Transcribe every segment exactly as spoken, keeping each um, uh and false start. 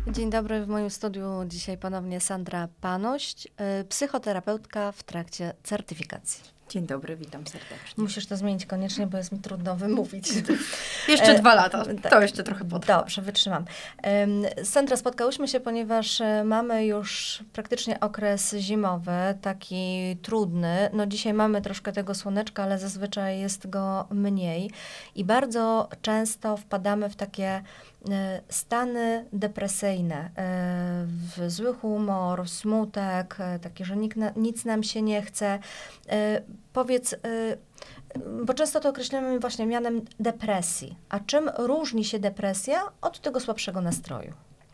Dzień dobry, w moim studiu dzisiaj ponownie Sandra Paność, psychoterapeutka w trakcie certyfikacji. Dzień dobry, witam serdecznie. Musisz to zmienić koniecznie, bo jest mi trudno wymówić. Jeszcze e, dwa lata, tak, to jeszcze trochę potrwa. Dobrze, wytrzymam. Sandra, spotkałyśmy się, ponieważ mamy już praktycznie okres zimowy, taki trudny. No dzisiaj mamy troszkę tego słoneczka, ale zazwyczaj jest go mniej. I bardzo często wpadamy w takie stany depresyjne, w zły humor, smutek, taki, że nikt na, nic nam się nie chce. Powiedz, bo często to określamy właśnie mianem depresji. A czym różni się depresja od tego słabszego nastroju?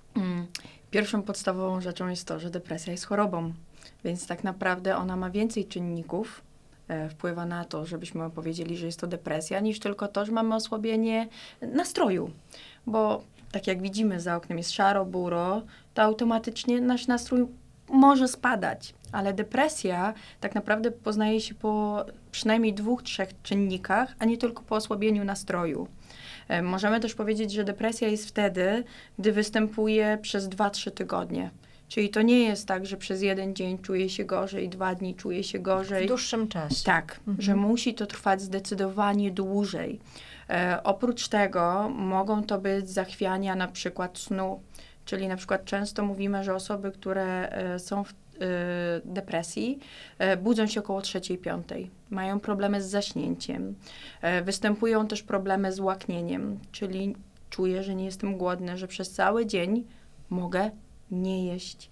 Pierwszą podstawową rzeczą jest to, że depresja jest chorobą, więc tak naprawdę ona ma więcej czynników, e, wpływa na to, żebyśmy powiedzieli, że jest to depresja, niż tylko to, że mamy osłabienie nastroju. Bo tak jak widzimy, za oknem jest szaro, buro, to automatycznie nasz nastrój może spadać. Ale depresja tak naprawdę poznaje się po przynajmniej dwóch, trzech czynnikach, a nie tylko po osłabieniu nastroju. E, możemy też powiedzieć, że depresja jest wtedy, gdy występuje przez dwa trzy tygodnie. Czyli to nie jest tak, że przez jeden dzień czuje się gorzej, dwa dni czuje się gorzej. W dłuższym czasie. Tak, mhm. że musi to trwać zdecydowanie dłużej. E, oprócz tego mogą to być zachwiania na przykład snu, czyli na przykład często mówimy, że osoby, które e, są w e, depresji, e, budzą się około trzeciej, piątej. Mają problemy z zaśnięciem. E, występują też problemy z łaknieniem, czyli czuję, że nie jestem głodny, że przez cały dzień mogę nie jeść.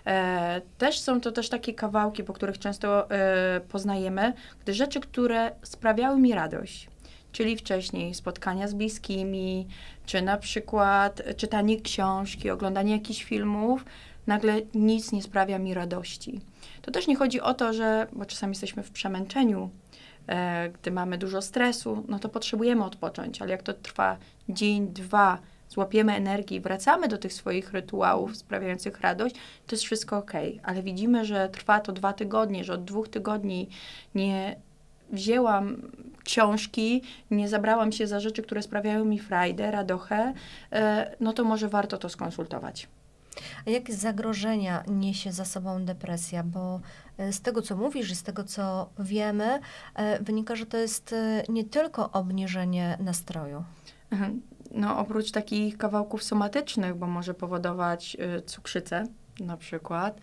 E, też są to też takie kawałki, po których często e, poznajemy, gdy rzeczy, które sprawiały mi radość, czyli wcześniej spotkania z bliskimi, czy na przykład czytanie książki, oglądanie jakichś filmów, nagle nic nie sprawia mi radości. To też nie chodzi o to, że, bo czasami jesteśmy w przemęczeniu, e, gdy mamy dużo stresu, no to potrzebujemy odpocząć, ale jak to trwa dzień, dwa, złapiemy energię i wracamy do tych swoich rytuałów sprawiających radość, to jest wszystko okej. Ale widzimy, że trwa to dwa tygodnie, że od dwóch tygodni nie wzięłam książki, nie zabrałam się za rzeczy, które sprawiają mi frajdę, radochę, no to może warto to skonsultować. A jakie zagrożenia niesie za sobą depresja? Bo z tego, co mówisz i z tego, co wiemy, wynika, że to jest nie tylko obniżenie nastroju. No, oprócz takich kawałków somatycznych, bo może powodować y, cukrzycę na przykład,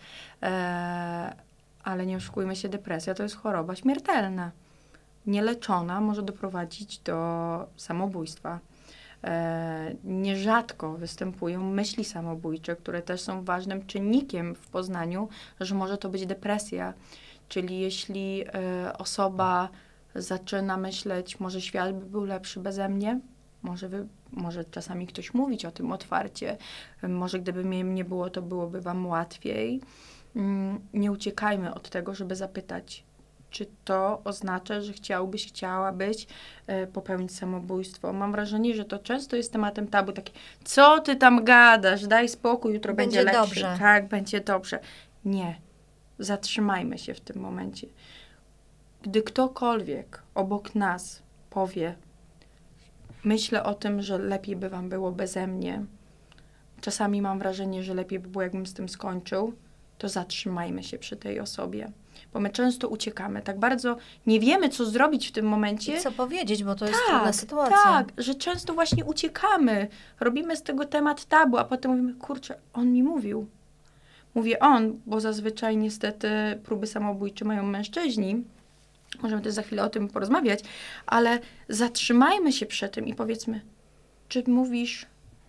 e, ale nie oszukujmy się, depresja to jest choroba śmiertelna. Nieleczona może doprowadzić do samobójstwa. E, nierzadko występują myśli samobójcze, które też są ważnym czynnikiem w poznaniu, że może to być depresja. Czyli jeśli e, osoba zaczyna myśleć, może świat by był lepszy beze mnie, może, wy, może czasami ktoś mówić o tym otwarcie, może gdyby mnie nie było, to byłoby wam łatwiej. Nie uciekajmy od tego, żeby zapytać, czy to oznacza, że chciałbyś, chciałabyś e, popełnić samobójstwo. Mam wrażenie, że to często jest tematem tabu, takie, co ty tam gadasz, daj spokój, jutro będzie, będzie lepszy. Dobrze. Tak, będzie dobrze. Nie, zatrzymajmy się w tym momencie. Gdy ktokolwiek obok nas powie, myślę o tym, że lepiej by wam było beze mnie, czasami mam wrażenie, że lepiej by było, jakbym z tym skończył, to zatrzymajmy się przy tej osobie. Bo my często uciekamy. Tak bardzo nie wiemy, co zrobić w tym momencie. I co powiedzieć, bo to jest tak, trudna sytuacja. Tak, że często właśnie uciekamy. Robimy z tego temat tabu, a potem mówimy, kurczę, on mi mówił. Mówię on, bo zazwyczaj niestety próby samobójcze mają mężczyźni. Możemy też za chwilę o tym porozmawiać, ale zatrzymajmy się przy tym i powiedzmy, czy mówisz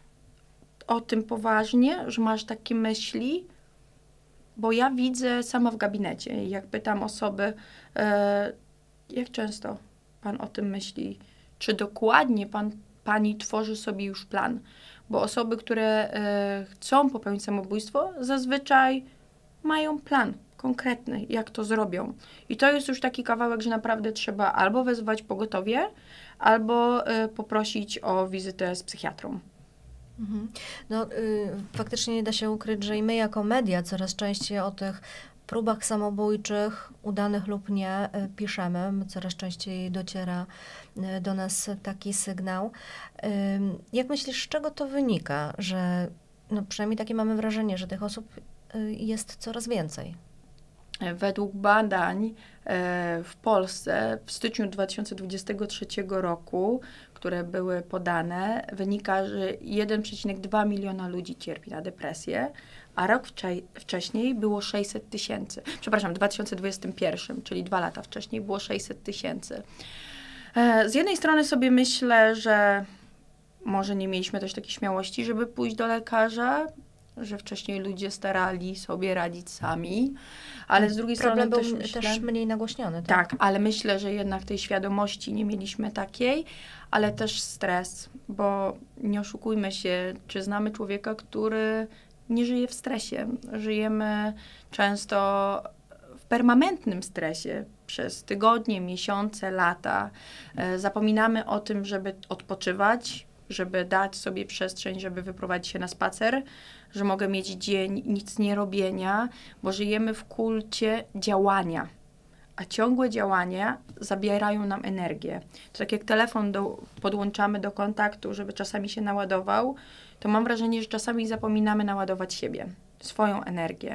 o tym poważnie, że masz takie myśli? Bo ja widzę sama w gabinecie, jak pytam osoby, e, jak często pan o tym myśli? Czy dokładnie pan, pani tworzy sobie już plan? Bo osoby, które e, chcą popełnić samobójstwo, zazwyczaj mają plan konkretny, jak to zrobią. I to jest już taki kawałek, że naprawdę trzeba albo wezwać pogotowie, albo y, poprosić o wizytę z psychiatrą. Mhm. No, y, faktycznie nie da się ukryć, że i my jako media coraz częściej o tych próbach samobójczych, udanych lub nie, y, piszemy. Coraz częściej dociera y, do nas taki sygnał. Y, jak myślisz, z czego to wynika, że no przynajmniej takie mamy wrażenie, że tych osób y, jest coraz więcej. Według badań e, w Polsce w styczniu dwa tysiące dwudziestego trzeciego roku, które były podane, wynika, że jeden przecinek dwa miliona ludzi cierpi na depresję, a rok wcze- wcześniej było sześćset tysięcy. Przepraszam, w dwa tysiące dwudziestym pierwszym, czyli dwa lata wcześniej, było sześćset tysięcy. E, z jednej strony sobie myślę, że może nie mieliśmy też takiej śmiałości, żeby pójść do lekarza, że wcześniej ludzie starali sobie radzić sami, ale z drugiej Problem strony był też myślę... też mniej nagłośniony. Tak? Tak, ale myślę, że jednak tej świadomości nie mieliśmy takiej, ale też stres, bo nie oszukujmy się, czy znamy człowieka, który nie żyje w stresie. Żyjemy często w permanentnym stresie przez tygodnie, miesiące, lata. E, zapominamy o tym, żeby odpoczywać, żeby dać sobie przestrzeń, żeby wyprowadzić się na spacer, że mogę mieć dzień nic nie robienia, bo żyjemy w kulcie działania. A ciągłe działania zabierają nam energię. To tak jak telefon do, podłączamy do kontaktu, żeby czasami się naładował, to mam wrażenie, że czasami zapominamy naładować siebie, swoją energię.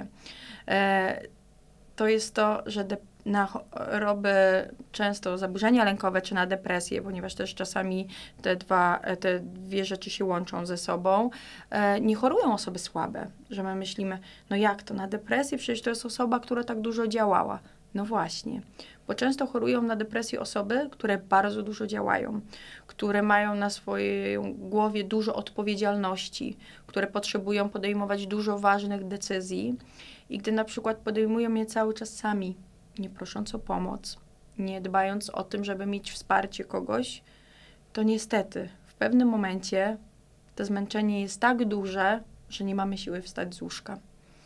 E, to jest to, że de, na choroby, często zaburzenia lękowe czy na depresję, ponieważ też czasami te, dwa, te dwie rzeczy się łączą ze sobą, e, nie chorują osoby słabe, że my myślimy, no jak to na depresję? Przecież to jest osoba, która tak dużo działała. No właśnie, bo często chorują na depresję osoby, które bardzo dużo działają, które mają na swojej głowie dużo odpowiedzialności, które potrzebują podejmować dużo ważnych decyzji i gdy na przykład podejmują je cały czas sami, nie prosząc o pomoc, nie dbając o tym, żeby mieć wsparcie kogoś, to niestety w pewnym momencie to zmęczenie jest tak duże, że nie mamy siły wstać z łóżka.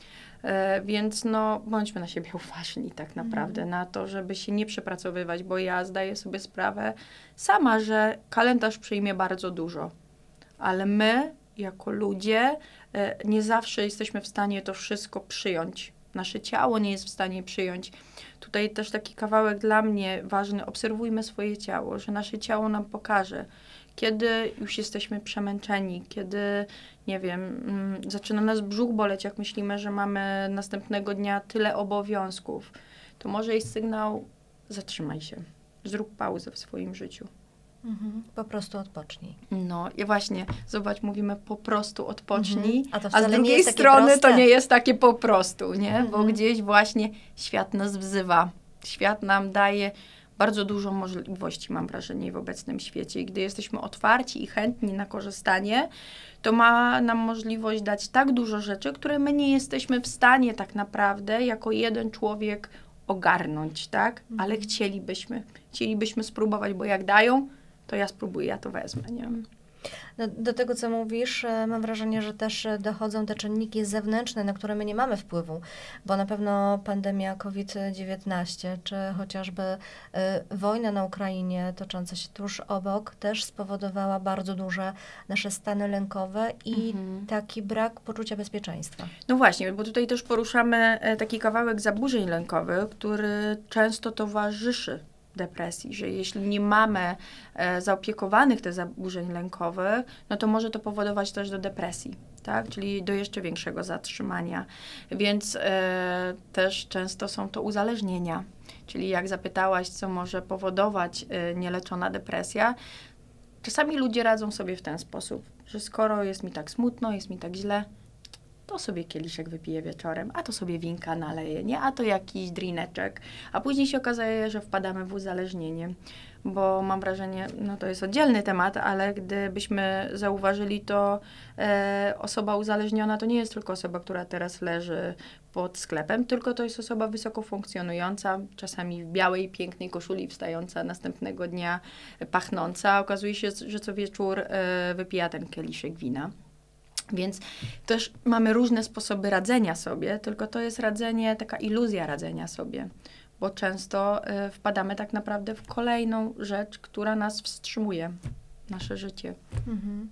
E, więc no, bądźmy na siebie uważni tak naprawdę, mm. na to, żeby się nie przepracowywać, bo ja zdaję sobie sprawę sama, że kalendarz przyjmie bardzo dużo, ale my jako ludzie e, nie zawsze jesteśmy w stanie to wszystko przyjąć. Nasze ciało nie jest w stanie przyjąć. Tutaj też taki kawałek dla mnie ważny, obserwujmy swoje ciało, że nasze ciało nam pokaże, kiedy już jesteśmy przemęczeni, kiedy, nie wiem, mm, zaczyna nas brzuch boleć, jak myślimy, że mamy następnego dnia tyle obowiązków, to może jest sygnał, zatrzymaj się, zrób pauzę w swoim życiu. Mhm, po prostu odpocznij. No i właśnie, zobacz, mówimy po prostu odpocznij, mhm. a, to a z drugiej nie jest strony proste. to nie jest takie po prostu, nie? Mhm. Bo gdzieś właśnie świat nas wzywa, świat nam daje bardzo dużo możliwości, mam wrażenie, w obecnym świecie. I gdy jesteśmy otwarci i chętni na korzystanie, to ma nam możliwość dać tak dużo rzeczy, które my nie jesteśmy w stanie tak naprawdę jako jeden człowiek ogarnąć, tak? Mhm. Ale chcielibyśmy. Chcielibyśmy spróbować, bo jak dają, to ja spróbuję, ja to wezmę, nie? Do, do tego, co mówisz, mam wrażenie, że też dochodzą te czynniki zewnętrzne, na które my nie mamy wpływu, bo na pewno pandemia kowid dziewiętnaście, czy chociażby y, wojna na Ukrainie tocząca się tuż obok, też spowodowała bardzo duże nasze stany lękowe i mhm. taki brak poczucia bezpieczeństwa. No właśnie, bo tutaj też poruszamy taki kawałek zaburzeń lękowych, który często towarzyszy depresji, że jeśli nie mamy e, zaopiekowanych tych zaburzeń lękowych, no to może to powodować też do depresji, tak? Czyli do jeszcze większego zatrzymania. Więc e, też często są to uzależnienia. Czyli jak zapytałaś, co może powodować e, nieleczona depresja, czasami ludzie radzą sobie w ten sposób, że skoro jest mi tak smutno, jest mi tak źle, to sobie kieliszek wypiję wieczorem, a to sobie winka naleję, nie? A to jakiś drineczek. A później się okazuje, że wpadamy w uzależnienie, bo mam wrażenie, no to jest oddzielny temat, ale gdybyśmy zauważyli, to e, osoba uzależniona to nie jest tylko osoba, która teraz leży pod sklepem, tylko to jest osoba wysoko funkcjonująca, czasami w białej, pięknej koszuli, wstająca następnego dnia, pachnąca. Okazuje się, że co wieczór e, wypija ten kieliszek wina. Więc też mamy różne sposoby radzenia sobie, tylko to jest radzenie, taka iluzja radzenia sobie, bo często y, wpadamy tak naprawdę w kolejną rzecz, która nas wstrzymuje, nasze życie. Mhm.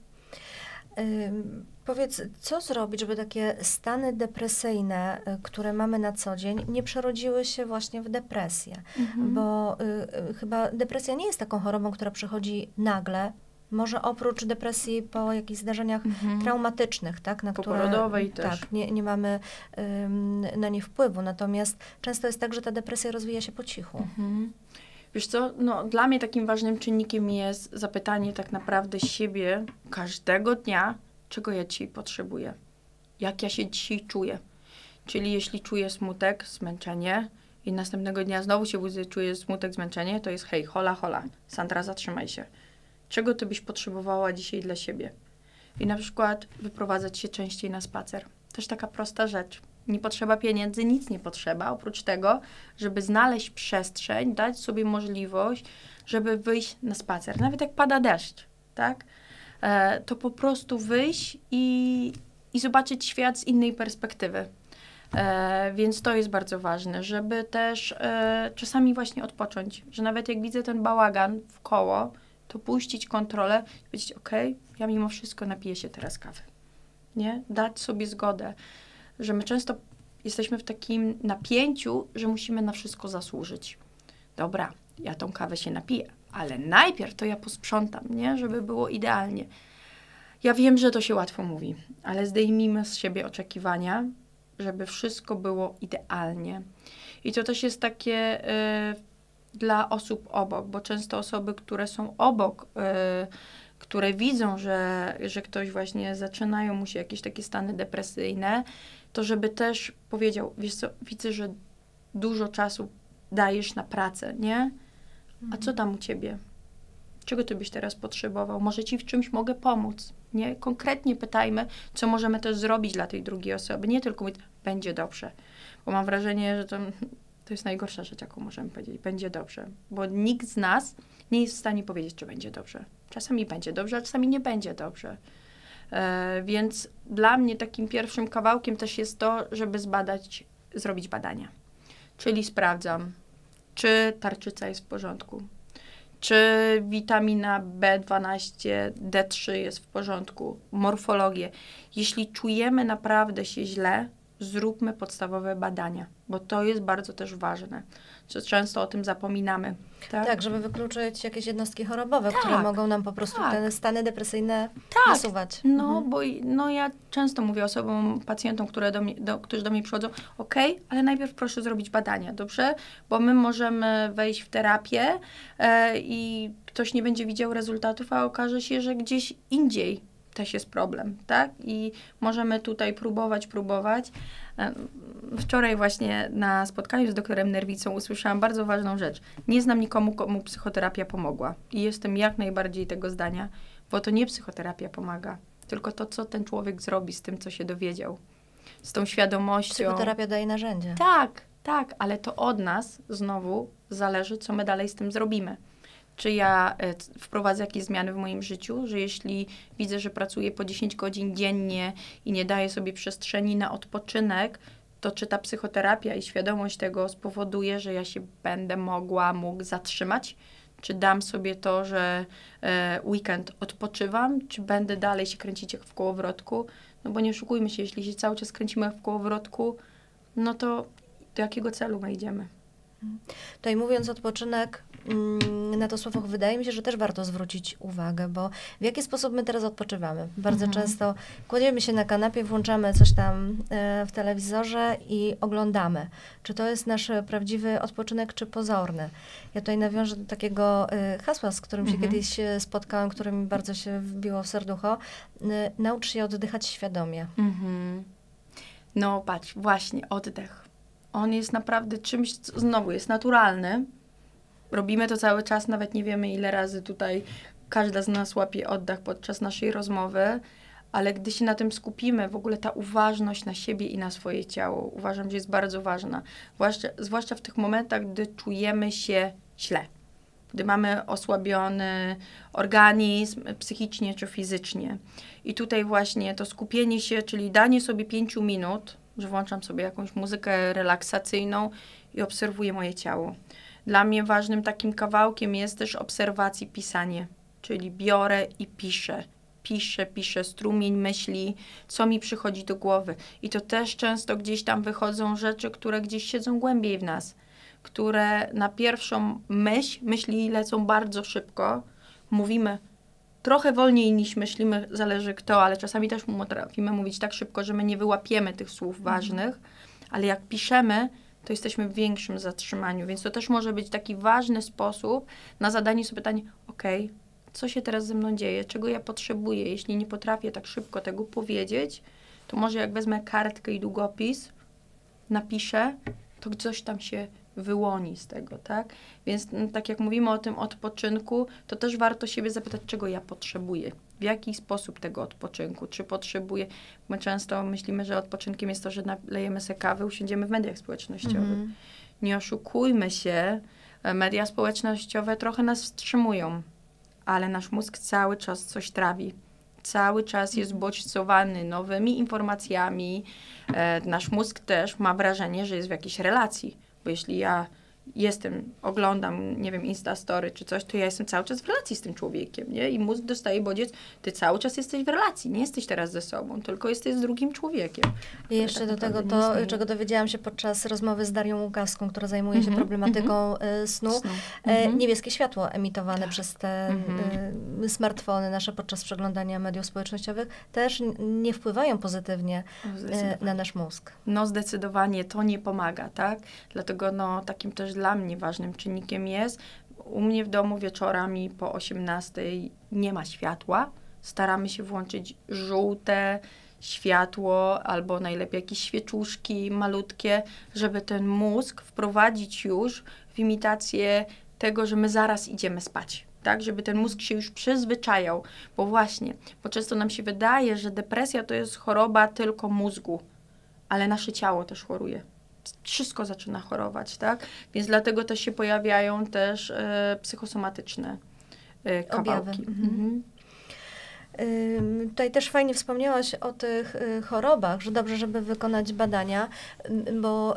Y, powiedz, co zrobić, żeby takie stany depresyjne, y, które mamy na co dzień, nie przerodziły się właśnie w depresję? Mhm. Bo y, y, chyba depresja nie jest taką chorobą, która przychodzi nagle Może oprócz depresji po jakichś zdarzeniach Mhm. traumatycznych, tak, na które Poporodowej też. tak, nie, nie mamy ym, na nie wpływu. Natomiast często jest tak, że ta depresja rozwija się po cichu. Mhm. Wiesz co, no dla mnie takim ważnym czynnikiem jest zapytanie tak naprawdę siebie każdego dnia, czego ja dzisiaj potrzebuję. Jak ja się dzisiaj czuję. Czyli jeśli czuję smutek, zmęczenie i następnego dnia znowu się budzę, czuję smutek, zmęczenie, to jest hej, hola, hola, Sandra, zatrzymaj się. Czego ty byś potrzebowała dzisiaj dla siebie? I na przykład wyprowadzać się częściej na spacer. Też taka prosta rzecz. Nie potrzeba pieniędzy, nic nie potrzeba, oprócz tego, żeby znaleźć przestrzeń, dać sobie możliwość, żeby wyjść na spacer. Nawet jak pada deszcz, tak? E, to po prostu wyjść i, i zobaczyć świat z innej perspektywy. E, więc to jest bardzo ważne, żeby też e, czasami właśnie odpocząć, że nawet jak widzę ten bałagan w koło, to puścić kontrolę i powiedzieć, okej, ja mimo wszystko napiję się teraz kawy. Nie? Dać sobie zgodę, że my często jesteśmy w takim napięciu, że musimy na wszystko zasłużyć. Dobra, ja tą kawę się napiję, ale najpierw to ja posprzątam, nie? Żeby było idealnie. Ja wiem, że to się łatwo mówi, ale zdejmijmy z siebie oczekiwania, żeby wszystko było idealnie. I to też jest takie y, dla osób obok, bo często osoby, które są obok, y, które widzą, że, że ktoś właśnie zaczynają mu się jakieś takie stany depresyjne, to żeby też powiedział, wiesz co, widzę, że dużo czasu dajesz na pracę, nie? A co tam u ciebie? Czego ty byś teraz potrzebował? Może ci w czymś mogę pomóc, nie? Konkretnie pytajmy, co możemy też zrobić dla tej drugiej osoby. Nie tylko mówić, będzie dobrze. Bo mam wrażenie, że to, to jest najgorsza rzecz, jaką możemy powiedzieć. Będzie dobrze. Bo nikt z nas nie jest w stanie powiedzieć, czy będzie dobrze. Czasami będzie dobrze, a czasami nie będzie dobrze. E, więc dla mnie takim pierwszym kawałkiem też jest to, żeby zbadać, zrobić badania. Czyli sprawdzam, czy tarczyca jest w porządku, czy witamina B dwanaście, D trzy jest w porządku, morfologię. Jeśli czujemy naprawdę się źle, zróbmy podstawowe badania, bo to jest bardzo też ważne, że często o tym zapominamy. Tak, Tak, żeby wykluczyć jakieś jednostki chorobowe, Tak, które mogą nam po prostu tak. te stany depresyjne Tak. nasuwać. No, Mhm. bo i- no ja często mówię osobom, pacjentom, które do mnie, do, którzy do mnie przychodzą, okej, ale najpierw proszę zrobić badania, dobrze? Bo my możemy wejść w terapię e, i ktoś nie będzie widział rezultatów, a okaże się, że gdzieś indziej też jest problem, tak? I możemy tutaj próbować, próbować. E, Wczoraj właśnie na spotkaniu z doktorem Nerwicą usłyszałam bardzo ważną rzecz. Nie znam nikomu, komu psychoterapia pomogła. I jestem jak najbardziej tego zdania, bo to nie psychoterapia pomaga, tylko to, co ten człowiek zrobi z tym, co się dowiedział. Z tą świadomością. Psychoterapia daje narzędzie. Tak, tak, ale to od nas znowu zależy, co my dalej z tym zrobimy. Czy ja e, c- wprowadzę jakieś zmiany w moim życiu, że jeśli widzę, że pracuję po dziesięć godzin dziennie i nie daję sobie przestrzeni na odpoczynek, to czy ta psychoterapia i świadomość tego spowoduje, że ja się będę mogła, mógł zatrzymać? Czy dam sobie to, że e, weekend odpoczywam, czy będę dalej się kręcić jak w kołowrotku? No bo nie oszukujmy się, jeśli się cały czas kręcimy jak w kołowrotku, no to do jakiego celu my idziemy? Tutaj mówiąc odpoczynek, mm, na to słowo wydaje mi się, że też warto zwrócić uwagę, bo w jaki sposób my teraz odpoczywamy? Bardzo Mhm. często kładziemy się na kanapie, włączamy coś tam e, w telewizorze i oglądamy. Czy to jest nasz e, prawdziwy odpoczynek, czy pozorny? Ja tutaj nawiążę do takiego e, hasła, z którym się Mhm. kiedyś e, spotkałam, które mi bardzo się wbiło w serducho. E, naucz się oddychać świadomie. Mhm. No patrz, właśnie, oddech. On jest naprawdę czymś, co znowu jest naturalny. Robimy to cały czas, nawet nie wiemy ile razy tutaj każda z nas łapie oddech podczas naszej rozmowy, ale gdy się na tym skupimy, w ogóle ta uważność na siebie i na swoje ciało, uważam, że jest bardzo ważna. Zwłaszcza, zwłaszcza w tych momentach, gdy czujemy się źle. Gdy mamy osłabiony organizm psychicznie czy fizycznie. I tutaj właśnie to skupienie się, czyli danie sobie pięciu minut, że włączam sobie jakąś muzykę relaksacyjną i obserwuję moje ciało. Dla mnie ważnym takim kawałkiem jest też obserwacji pisanie, czyli biorę i piszę. Piszę, piszę, strumień myśli, co mi przychodzi do głowy. I to też często gdzieś tam wychodzą rzeczy, które gdzieś siedzą głębiej w nas, które na pierwszą myśl, myśli lecą bardzo szybko. Mówimy, trochę wolniej niż myślimy, zależy kto, ale czasami też potrafimy mówić tak szybko, że my nie wyłapiemy tych słów ważnych, ale jak piszemy, to jesteśmy w większym zatrzymaniu, więc to też może być taki ważny sposób na zadanie sobie pytania, okej, co się teraz ze mną dzieje, czego ja potrzebuję, jeśli nie potrafię tak szybko tego powiedzieć, to może jak wezmę kartkę i długopis, napiszę, to coś tam się wyłoni z tego, tak? Więc no, tak jak mówimy o tym odpoczynku, to też warto siebie zapytać, czego ja potrzebuję. W jaki sposób tego odpoczynku? Czy potrzebuję... My często myślimy, że odpoczynkiem jest to, że nalejemy sobie kawę, usiądziemy w mediach społecznościowych. Mm. Nie oszukujmy się, media społecznościowe trochę nas wstrzymują, ale nasz mózg cały czas coś trawi. Cały czas jest bodźcowany nowymi informacjami. E, nasz mózg też ma wrażenie, że jest w jakiejś relacji. Bo jeśli ja jestem, oglądam, nie wiem, Instastory czy coś, to ja jestem cały czas w relacji z tym człowiekiem, nie? I mózg dostaje bodziec, ty cały czas jesteś w relacji, nie jesteś teraz ze sobą, tylko jesteś z drugim człowiekiem. I jeszcze tak do tego to, czego dowiedziałam się podczas rozmowy z Darią Łukawską, która zajmuje się mm-hmm, problematyką mm-hmm. snu. snu. E, mm-hmm. Niebieskie światło emitowane tak. przez te mm-hmm. e, smartfony nasze podczas przeglądania mediów społecznościowych też nie wpływają pozytywnie e, na nasz mózg. No zdecydowanie to nie pomaga, tak? Dlatego no takim też dla mnie ważnym czynnikiem jest, u mnie w domu wieczorami po osiemnastej nie ma światła. Staramy się włączyć żółte światło albo najlepiej jakieś świeczuszki malutkie, żeby ten mózg wprowadzić już w imitację tego, że my zaraz idziemy spać. Tak, żeby ten mózg się już przyzwyczajał, bo właśnie, bo często nam się wydaje, że depresja to jest choroba tylko mózgu, ale nasze ciało też choruje. Wszystko zaczyna chorować, tak? Więc dlatego też się pojawiają też e, psychosomatyczne e, kawałki. Objawy. Mhm. Y, tutaj też fajnie wspomniałaś o tych y, chorobach, że dobrze, żeby wykonać badania, y, bo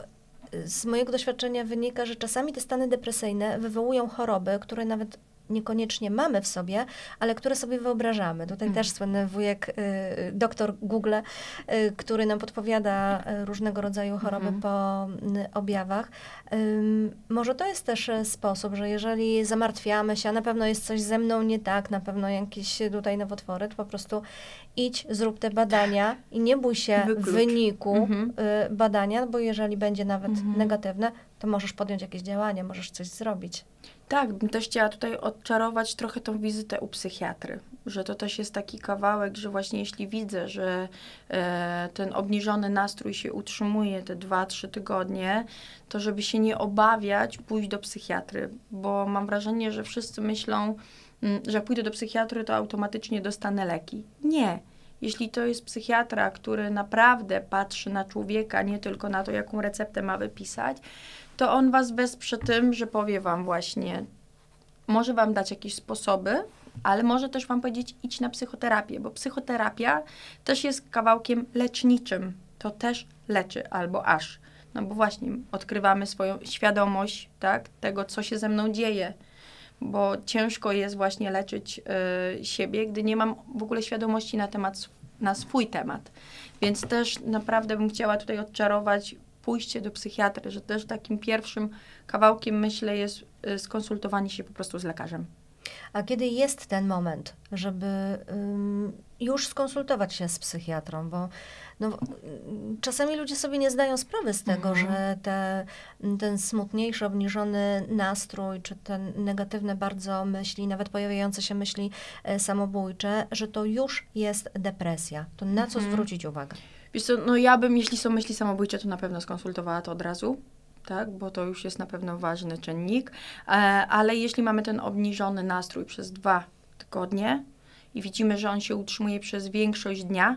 z mojego doświadczenia wynika, że czasami te stany depresyjne wywołują choroby, które nawet niekoniecznie mamy w sobie, ale które sobie wyobrażamy. Tutaj mm. też słynny wujek, y, doktor Google, y, który nam podpowiada y, różnego rodzaju choroby mm. po y, objawach. Y, może to jest też sposób, że jeżeli zamartwiamy się, a na pewno jest coś ze mną nie tak, na pewno jakieś tutaj nowotwory, to po prostu idź, zrób te badania i nie bój się Wyklucz. wyniku mm-hmm. y, badania, bo jeżeli będzie nawet mm-hmm. negatywne, to możesz podjąć jakieś działania, możesz coś zrobić. Tak, bym też chciała tutaj odczarować trochę tą wizytę u psychiatry, że to też jest taki kawałek, że właśnie jeśli widzę, że e, ten obniżony nastrój się utrzymuje te dwa, trzy tygodnie, to żeby się nie obawiać pójść do psychiatry, bo mam wrażenie, że wszyscy myślą, m, że jak pójdę do psychiatry, to automatycznie dostanę leki. Nie. Jeśli to jest psychiatra, który naprawdę patrzy na człowieka, nie tylko na to, jaką receptę ma wypisać, to on was wesprze tym, że powie wam właśnie, może wam dać jakieś sposoby, ale może też wam powiedzieć, idź na psychoterapię, bo psychoterapia też jest kawałkiem leczniczym. To też leczy, albo aż. No bo właśnie odkrywamy swoją świadomość, tak, tego, co się ze mną dzieje, bo ciężko jest właśnie leczyć y, siebie, gdy nie mam w ogóle świadomości na temat, na swój temat. Więc też naprawdę bym chciała tutaj odczarować pójście do psychiatry, że też takim pierwszym kawałkiem, myślę, jest y, skonsultowanie się po prostu z lekarzem. A kiedy jest ten moment, żeby ym, już skonsultować się z psychiatrą, bo no, czasami ludzie sobie nie zdają sprawy z tego, mhm. że te, ten smutniejszy, obniżony nastrój, czy te negatywne bardzo myśli, nawet pojawiające się myśli e, samobójcze, że to już jest depresja. To na co mhm. zwrócić uwagę? Wiesz co, no ja bym, jeśli są myśli samobójcze, to na pewno skonsultowała to od razu, tak, bo to już jest na pewno ważny czynnik, e, ale jeśli mamy ten obniżony nastrój przez dwa tygodnie i widzimy, że on się utrzymuje przez większość dnia,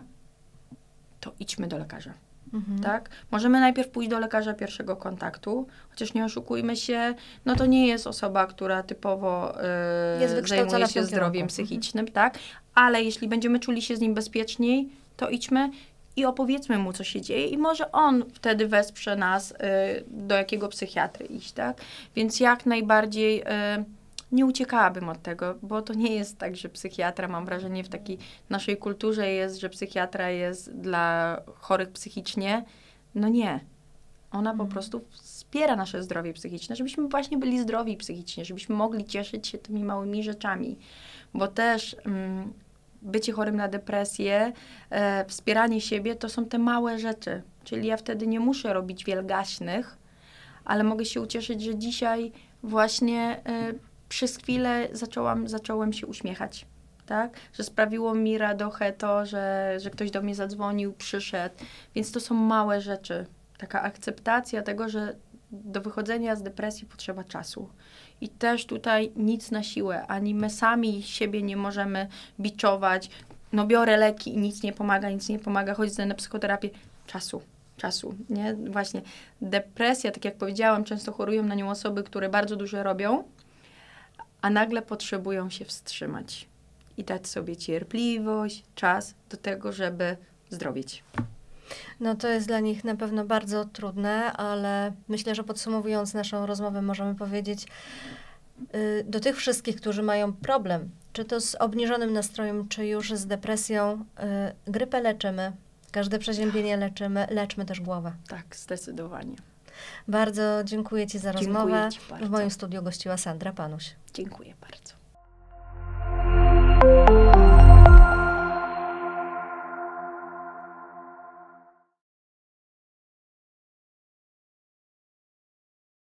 to idźmy do lekarza, mhm. tak? Możemy najpierw pójść do lekarza pierwszego kontaktu, chociaż nie oszukujmy się, no to nie jest osoba, która typowo e, zajmuje się zdrowiem psychicznym, mhm. tak? Ale jeśli będziemy czuli się z nim bezpieczniej, to idźmy i opowiedzmy mu, co się dzieje i może on wtedy wesprze nas, y, do jakiego psychiatry iść, tak? Więc jak najbardziej y, nie uciekałabym od tego, bo to nie jest tak, że psychiatra, mam wrażenie, w takiej naszej kulturze jest, że psychiatra jest dla chorych psychicznie. No nie. Ona po Mhm. prostu wspiera nasze zdrowie psychiczne, żebyśmy właśnie byli zdrowi psychicznie, żebyśmy mogli cieszyć się tymi małymi rzeczami. Bo też mm, bycie chorym na depresję, e, wspieranie siebie to są te małe rzeczy. Czyli ja wtedy nie muszę robić wielgaśnych, ale mogę się ucieszyć, że dzisiaj właśnie e, przez chwilę zaczęłam, zacząłem się uśmiechać. Tak? Że sprawiło mi radochę to, że, że ktoś do mnie zadzwonił, przyszedł. Więc to są małe rzeczy. Taka akceptacja tego, że do wychodzenia z depresji potrzeba czasu. I też tutaj nic na siłę, ani my sami siebie nie możemy biczować. No biorę leki i nic nie pomaga, nic nie pomaga, chodzę na psychoterapię. Czasu, czasu, nie? Właśnie depresja, tak jak powiedziałam, często chorują na nią osoby, które bardzo dużo robią, a nagle potrzebują się wstrzymać i dać sobie cierpliwość, czas do tego, żeby zdrowieć. No to jest dla nich na pewno bardzo trudne, ale myślę, że podsumowując naszą rozmowę możemy powiedzieć y, do tych wszystkich, którzy mają problem, czy to z obniżonym nastrojem, czy już z depresją, y, grypę leczymy, każde przeziębienie leczymy, leczmy też głowę. Tak, zdecydowanie. Bardzo dziękuję Ci za Dziękuję rozmowę. Ci bardzo. W moim studiu gościła Sandra Panuś. Dziękuję bardzo.